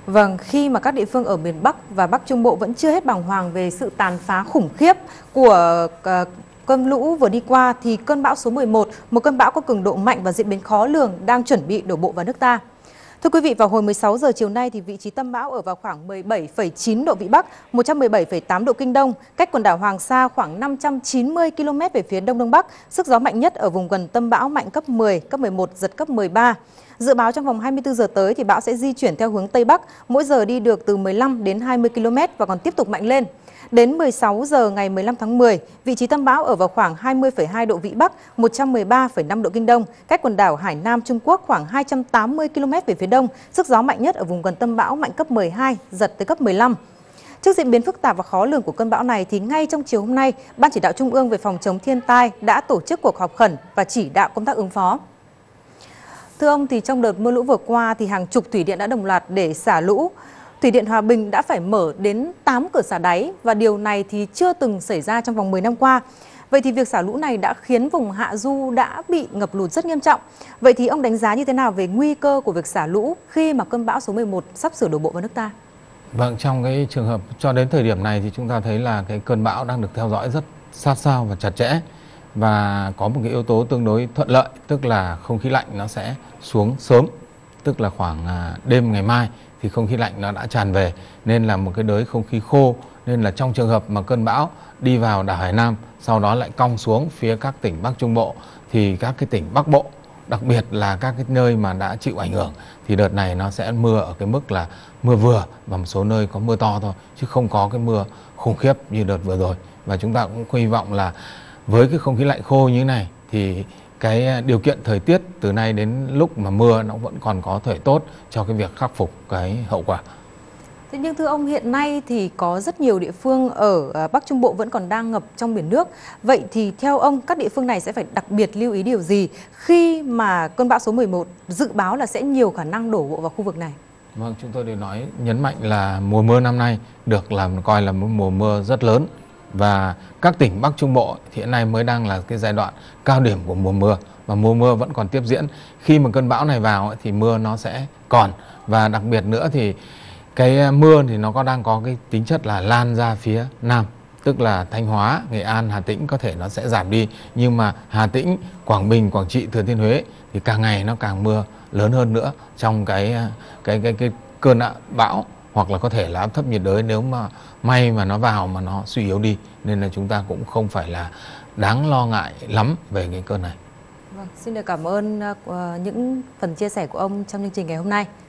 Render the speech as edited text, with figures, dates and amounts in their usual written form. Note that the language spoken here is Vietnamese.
Vâng, khi mà các địa phương ở miền Bắc và Bắc Trung Bộ vẫn chưa hết bàng hoàng về sự tàn phá khủng khiếp của cơn lũ vừa đi qua, thì cơn bão số 11, một cơn bão có cường độ mạnh và diễn biến khó lường, đang chuẩn bị đổ bộ vào nước ta. Thưa quý vị, vào hồi 16 giờ chiều nay thì vị trí tâm bão ở vào khoảng 17,9 độ Vĩ Bắc, 117,8 độ Kinh Đông, cách quần đảo Hoàng Sa khoảng 590 km về phía Đông Đông Bắc. Sức gió mạnh nhất ở vùng gần tâm bão mạnh cấp 10, cấp 11, giật cấp 13. Dự báo trong vòng 24 giờ tới thì bão sẽ di chuyển theo hướng Tây Bắc, mỗi giờ đi được từ 15 đến 20 km và còn tiếp tục mạnh lên. Đến 16 giờ ngày 15 tháng 10, vị trí tâm bão ở vào khoảng 20,2 độ Vĩ Bắc, 113,5 độ Kinh Đông, cách quần đảo Hải Nam Trung Quốc khoảng 280 km về phía đông. Sức gió mạnh nhất ở vùng gần tâm bão mạnh cấp 12, giật tới cấp 15. Trước diễn biến phức tạp và khó lường của cơn bão này thì ngay trong chiều hôm nay, Ban Chỉ đạo Trung ương về phòng chống thiên tai đã tổ chức cuộc họp khẩn và chỉ đạo công tác ứng phó. Thưa ông, thì trong đợt mưa lũ vừa qua thì hàng chục thủy điện đã đồng loạt để xả lũ. Thủy điện Hòa Bình đã phải mở đến 8 cửa xả đáy và điều này thì chưa từng xảy ra trong vòng 10 năm qua. Vậy thì việc xả lũ này đã khiến vùng hạ du đã bị ngập lụt rất nghiêm trọng. Vậy thì ông đánh giá như thế nào về nguy cơ của việc xả lũ khi mà cơn bão số 11 sắp sửa đổ bộ vào nước ta? Vâng, trong cái trường hợp cho đến thời điểm này thì chúng ta thấy là cái cơn bão đang được theo dõi rất sát sao và chặt chẽ. Và có một cái yếu tố tương đối thuận lợi, tức là không khí lạnh nó sẽ xuống sớm, tức là khoảng đêm ngày mai thì không khí lạnh nó đã tràn về, nên là một cái đới không khí khô, nên là trong trường hợp mà cơn bão đi vào đảo Hải Nam, sau đó lại cong xuống phía các tỉnh Bắc Trung Bộ, thì các cái tỉnh Bắc Bộ, đặc biệt là các cái nơi mà đã chịu ảnh hưởng, thì đợt này nó sẽ mưa ở cái mức là mưa vừa và một số nơi có mưa to thôi, chứ không có cái mưa khủng khiếp như đợt vừa rồi. Và chúng ta cũng hy vọng là với cái không khí lạnh khô như thế này thì cái điều kiện thời tiết từ nay đến lúc mà mưa nó vẫn còn có thể tốt cho cái việc khắc phục cái hậu quả. Thế nhưng thưa ông, hiện nay thì có rất nhiều địa phương ở Bắc Trung Bộ vẫn còn đang ngập trong biển nước. Vậy thì theo ông, các địa phương này sẽ phải đặc biệt lưu ý điều gì khi mà cơn bão số 11 dự báo là sẽ nhiều khả năng đổ bộ vào khu vực này? Vâng, chúng tôi đều nhấn mạnh là mùa mưa năm nay được coi là một mùa mưa rất lớn. Và các tỉnh Bắc Trung Bộ thì hiện nay mới đang là cái giai đoạn cao điểm của mùa mưa, và mùa mưa vẫn còn tiếp diễn. Khi mà cơn bão này vào thì mưa nó sẽ còn, và đặc biệt nữa thì cái mưa thì nó đang có cái tính chất là lan ra phía Nam, tức là Thanh Hóa, Nghệ An, Hà Tĩnh có thể nó sẽ giảm đi, nhưng mà Hà Tĩnh, Quảng Bình, Quảng Trị, Thừa Thiên Huế thì càng ngày nó càng mưa lớn hơn nữa trong cái cơn bão, hoặc là có thể là áp thấp nhiệt đới nếu mà may mà nó vào mà nó suy yếu đi, nên là chúng ta cũng không phải là đáng lo ngại lắm về cái cơn này. Vâng, xin được cảm ơn những phần chia sẻ của ông trong chương trình ngày hôm nay.